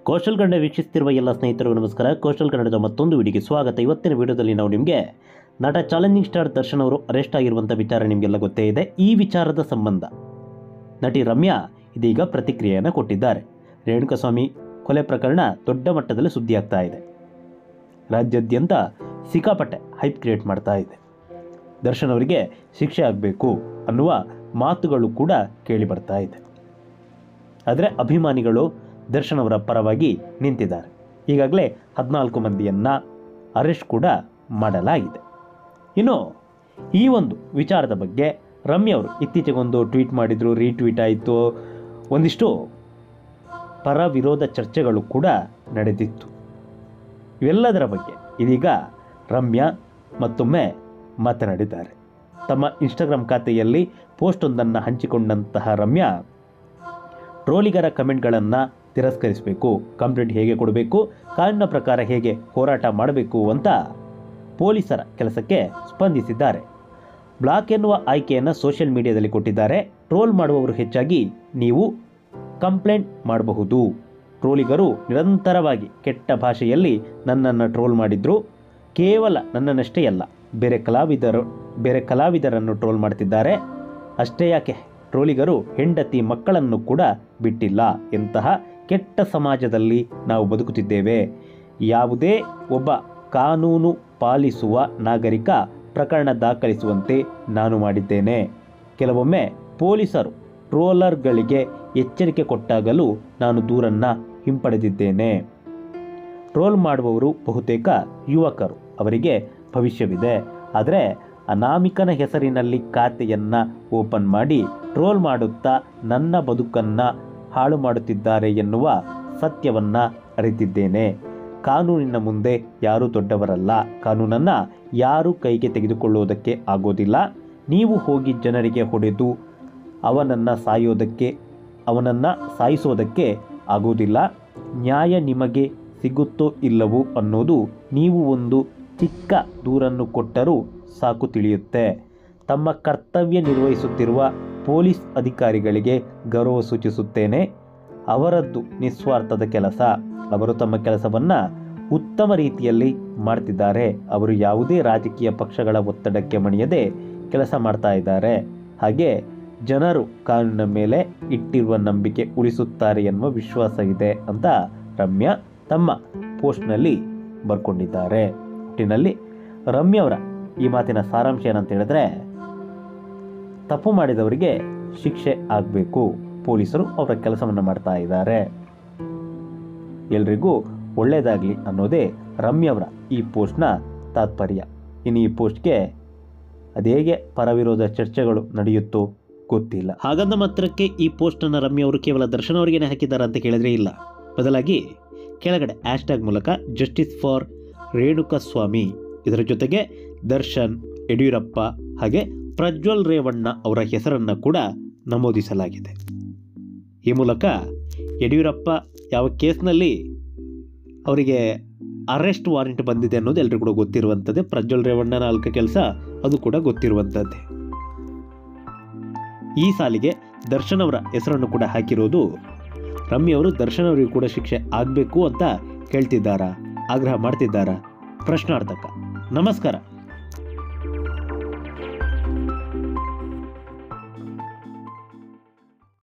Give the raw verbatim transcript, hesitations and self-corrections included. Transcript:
Coastal Kannada ವೀಕ್ಷಿಸುತ್ತಿರುವ ಎಲ್ಲ ಸ್ನೇಹಿತರಿಗೂ ನಮಸ್ಕಾರ. ಕೋಸ್ಟಲ್ ಕನ್ನಡದ ಮತ್ತೊಂದು ವಿಡಿಯೋಗೆ ಸ್ವಾಗತ. ಇವತ್ತಿನ ವಿಡಿಯೋದಲ್ಲಿ ನಾವು ನಿಮಗೆ ನಟ ಚಾಲೆಂಜಿಂಗ್ ಸ್ಟಾರ್ ದರ್ಶನ್ ಅವರು ಅರೆಸ್ಟ್ ಆಗಿರುವಂಥ ವಿಚಾರ ನಿಮಗೆಲ್ಲ ಗೊತ್ತೇ ಇದೆ. ಈ ವಿಚಾರದ ಸಂಬಂಧ ನಟಿ ರಮ್ಯಾ ಇದೀಗ ಪ್ರತಿಕ್ರಿಯೆಯನ್ನು ಕೊಟ್ಟಿದ್ದಾರೆ. ರೇಣುಕಾಸ್ವಾಮಿ ಕೊಲೆ ಪ್ರಕರಣ ದೊಡ್ಡ ಮಟ್ಟದಲ್ಲಿ ಸುದ್ದಿಯಾಗ್ತಾ ಇದೆ. ರಾಜ್ಯಾದ್ಯಂತ ಸಿಕ್ಕಾಪಟ್ಟೆ ಹೈಪ್ ಕ್ರಿಯೇಟ್ ಮಾಡ್ತಾ ಇದೆ. ದರ್ಶನ್ ಅವರಿಗೆ ಶಿಕ್ಷೆ ಆಗಬೇಕು ಅನ್ನುವ ಮಾತುಗಳು ಕೂಡ ಕೇಳಿ ಬರ್ತಾ ಇದೆ. ಆದರೆ ಅಭಿಮಾನಿಗಳು ದರ್ಶನ್ ಅವರ ಪರವಾಗಿ ನಿಂತಿದ್ದಾರೆ. ಈಗಾಗಲೇ ಹದಿನಾಲ್ಕು ಮಂದಿಯನ್ನು ಅರೆಸ್ಟ್ ಕೂಡ ಮಾಡಲಾಗಿದೆ. ಇನ್ನು ಈ ಒಂದು ವಿಚಾರದ ಬಗ್ಗೆ ರಮ್ಯಾ ಅವರು ಇತ್ತೀಚೆಗೊಂದು ಟ್ವೀಟ್ ಮಾಡಿದರು, ರೀಟ್ವೀಟ್ ಆಯಿತು. ಒಂದಿಷ್ಟು ಪರ ವಿರೋಧ ಚರ್ಚೆಗಳು ಕೂಡ ನಡೆದಿತ್ತು. ಇವೆಲ್ಲದರ ಬಗ್ಗೆ ಇದೀಗ ರಮ್ಯಾ ಮತ್ತೊಮ್ಮೆ ಮಾತನಾಡಿದ್ದಾರೆ. ತಮ್ಮ ಇನ್ಸ್ಟಾಗ್ರಾಮ್ ಖಾತೆಯಲ್ಲಿ ಪೋಸ್ಟೊಂದನ್ನು ಹಂಚಿಕೊಂಡಂತಹ ರಮ್ಯಾ, ಟ್ರೋಲಿಗರ ಕಮೆಂಟ್ಗಳನ್ನು ತಿರಸ್ಕರಿಸಬೇಕು, ಕಂಪ್ಲೇಂಟ್ ಹೇಗೆ ಕೊಡಬೇಕು, ಕಾನೂನಿನ ಪ್ರಕಾರ ಹೇಗೆ ಹೋರಾಟ ಮಾಡಬೇಕು ಅಂತ ಪೊಲೀಸರ ಕೆಲಸಕ್ಕೆ ಸ್ಪಂದಿಸಿದ್ದಾರೆ. ಬ್ಲಾಕ್ ಎನ್ನುವ ಆಯ್ಕೆಯನ್ನು ಸೋಷಿಯಲ್ ಮೀಡಿಯಾದಲ್ಲಿ ಕೊಟ್ಟಿದ್ದಾರೆ. ಟ್ರೋಲ್ ಮಾಡುವವರು ಹೆಚ್ಚಾಗಿ ನೀವು ಕಂಪ್ಲೇಂಟ್ ಮಾಡಬಹುದು. ಟ್ರೋಲಿಗರು ನಿರಂತರವಾಗಿ ಕೆಟ್ಟ ಭಾಷೆಯಲ್ಲಿ ನನ್ನನ್ನು ಟ್ರೋಲ್ ಮಾಡಿದ್ರು. ಕೇವಲ ನನ್ನನ್ನಷ್ಟೇ ಅಲ್ಲ, ಬೇರೆ ಕಲಾವಿದರು ಬೇರೆ ಕಲಾವಿದರನ್ನು ಟ್ರೋಲ್ ಮಾಡ್ತಿದ್ದಾರೆ. ಅಷ್ಟೇ ಯಾಕೆ, ಟ್ರೋಲಿಗರು ಹೆಂಡತಿ ಮಕ್ಕಳನ್ನು ಕೂಡ ಬಿಟ್ಟಿಲ್ಲ. ಎಂತಹ ಕೆಟ್ಟ ಸಮಾಜದಲ್ಲಿ ನಾವು ಬದುಕುತ್ತಿದ್ದೇವೆ. ಯಾವುದೇ ಒಬ್ಬ ಕಾನೂನು ಪಾಲಿಸುವ ನಾಗರಿಕ ಪ್ರಕರಣ ದಾಖಲಿಸುವಂತೆ ನಾನು ಮಾಡಿದ್ದೇನೆ. ಕೆಲವೊಮ್ಮೆ ಪೊಲೀಸರು ಟ್ರೋಲರ್ಗಳಿಗೆ ಎಚ್ಚರಿಕೆ ಕೊಟ್ಟಾಗಲೂ ನಾನು ದೂರನ್ನು ಹಿಂಪಡೆದಿದ್ದೇನೆ. ಟ್ರೋಲ್ ಮಾಡುವವರು ಬಹುತೇಕ ಯುವಕರು, ಅವರಿಗೆ ಭವಿಷ್ಯವಿದೆ. ಆದರೆ ಅನಾಮಿಕನ ಹೆಸರಿನಲ್ಲಿ ಖಾತೆಯನ್ನು ಓಪನ್ ಮಾಡಿ ಟ್ರೋಲ್ ಮಾಡುತ್ತಾ ನನ್ನ ಬದುಕನ್ನು ಹಾಳು ಮಾಡುತ್ತಿದ್ದಾರೆ ಎನ್ನುವ ಸತ್ಯವನ್ನು ಅರಿತಿದ್ದೇನೆ. ಕಾನೂನಿನ ಮುಂದೆ ಯಾರೂ ದೊಡ್ಡವರಲ್ಲ. ಕಾನೂನನ್ನು ಯಾರೂ ಕೈಗೆ ತೆಗೆದುಕೊಳ್ಳುವುದಕ್ಕೆ ಆಗೋದಿಲ್ಲ. ನೀವು ಹೋಗಿ ಜನರಿಗೆ ಹೊಡೆದು ಅವನನ್ನು ಸಾಯೋದಕ್ಕೆ ಅವನನ್ನು ಸಾಯಿಸೋದಕ್ಕೆ ಆಗೋದಿಲ್ಲ. ನ್ಯಾಯ ನಿಮಗೆ ಸಿಗುತ್ತೋ ಇಲ್ಲವೋ ಅನ್ನೋದು ನೀವು ಒಂದು ಚಿಕ್ಕ ದೂರನ್ನು ಕೊಟ್ಟರೂ ಸಾಕು ತಿಳಿಯುತ್ತೆ. ತಮ್ಮ ಕರ್ತವ್ಯ ನಿರ್ವಹಿಸುತ್ತಿರುವ ಪೊಲೀಸ್ ಅಧಿಕಾರಿಗಳಿಗೆ ಗೌರವ ಸೂಚಿಸುತ್ತೇನೆ. ಅವರದ್ದು ನಿಸ್ವಾರ್ಥದ ಕೆಲಸ. ಅವರು ತಮ್ಮ ಕೆಲಸವನ್ನು ಉತ್ತಮ ರೀತಿಯಲ್ಲಿ ಮಾಡ್ತಿದ್ದಾರೆ. ಅವರು ಯಾವುದೇ ರಾಜಕೀಯ ಪಕ್ಷಗಳ ಒತ್ತಡಕ್ಕೆ ಮಣಿಯದೆ ಕೆಲಸ ಮಾಡ್ತಾ ಇದ್ದಾರೆ. ಹಾಗೆ ಜನರು ಕಾನೂನಿನ ಮೇಲೆ ಇಟ್ಟಿರುವ ನಂಬಿಕೆ ಉಳಿಸುತ್ತಾರೆ ಎನ್ನುವ ವಿಶ್ವಾಸ ಇದೆ ಅಂತ ರಮ್ಯಾ ತಮ್ಮ ಪೋಸ್ಟ್ನಲ್ಲಿ ಬರ್ಕೊಂಡಿದ್ದಾರೆ. ಒಟ್ಟಿನಲ್ಲಿ ರಮ್ಯಾ ಅವರ ಈ ಮಾತಿನ ಸಾರಾಂಶ ಏನಂತ ಹೇಳಿದ್ರೆ, ತಪ್ಪು ಮಾಡಿದವರಿಗೆ ಶಿಕ್ಷೆ ಆಗಬೇಕು. ಪೊಲೀಸರು ಅವರ ಕೆಲಸವನ್ನು ಮಾಡ್ತಾ ಇದ್ದಾರೆ. ಎಲ್ರಿಗೂ ಒಳ್ಳೆಯದಾಗಲಿ ಅನ್ನೋದೇ ರಮ್ಯಾ ಅವರ ಈ ಪೋಸ್ಟ್ನ ತಾತ್ಪರ್ಯ. ಇನ್ನು ಈ ಪೋಸ್ಟ್ಗೆ ಅದೇಗೆ ಪರವಿರೋಧ ಚರ್ಚೆಗಳು ನಡೆಯುತ್ತೋ ಗೊತ್ತಿಲ್ಲ. ಹಾಗಂದ ಮಾತ್ರಕ್ಕೆ ಈ ಪೋಸ್ಟನ್ನು ರಮ್ಯಾ ಅವರು ಕೇವಲ ದರ್ಶನ್ ಅವರಿಗೇನೆ ಹಾಕಿದ್ದಾರೆ ಅಂತ ಕೇಳಿದ್ರೆ ಇಲ್ಲ. ಬದಲಾಗಿ ಕೆಳಗಡೆ ಹ್ಯಾಶ್ಟ್ಯಾಗ್ ಮೂಲಕ ಜಸ್ಟಿಸ್ ಫಾರ್ ರೇಣುಕಾಸ್ವಾಮಿ, ಇದರ ಜೊತೆಗೆ ದರ್ಶನ್, ಯಡಿಯೂರಪ್ಪ ಹಾಗೆ ಪ್ರಜ್ವಲ್ ರೇವಣ್ಣ ಅವರ ಹೆಸರನ್ನು ಕೂಡ ನಮೂದಿಸಲಾಗಿದೆ. ಈ ಮೂಲಕ ಯಡಿಯೂರಪ್ಪ ಯಾವ ಕೇಸ್ನಲ್ಲಿ ಅವರಿಗೆ ಅರೆಸ್ಟ್ ವಾರೆಂಟ್ ಬಂದಿದೆ ಅನ್ನೋದು ಎಲ್ಲರಿಗೂ ಕೂಡ ಗೊತ್ತಿರುವಂಥದ್ದೇ. ಪ್ರಜ್ವಲ್ ರೇವಣ್ಣನ ಅಲ್ಕ ಕೆಲಸ ಅದು ಕೂಡ ಗೊತ್ತಿರುವಂಥದ್ದೇ. ಈ ಸಾಲಿಗೆ ದರ್ಶನ್ ಅವರ ಹೆಸರನ್ನು ಕೂಡ ಹಾಕಿರೋದು ರಮ್ಯಾ ಅವರು ದರ್ಶನ್ ಅವರಿಗೂ ಕೂಡ ಶಿಕ್ಷೆ ಆಗಬೇಕು ಅಂತ ಕೇಳ್ತಿದ್ದಾರಾ, ಆಗ್ರಹ ಮಾಡ್ತಿದ್ದಾರಾ? ಪ್ರಶ್ನಾರ್ಥಕ. ನಮಸ್ಕಾರ.